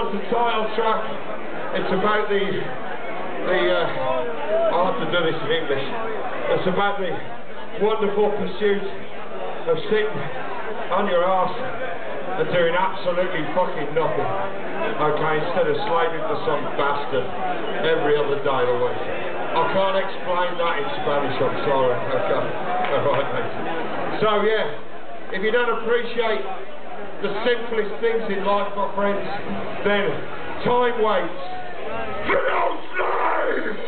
one's the title track. It's about I'll have to do this in English. It's about the wonderful pursuit of sitting on your arse and doing absolutely fucking nothing. Okay, instead of slaving for some bastard every other day of the week. I can't explain that in Spanish, I'm sorry. Okay, alright mate. So yeah, if you don't appreciate the simplest things in life, my friends, then time waits for no slave!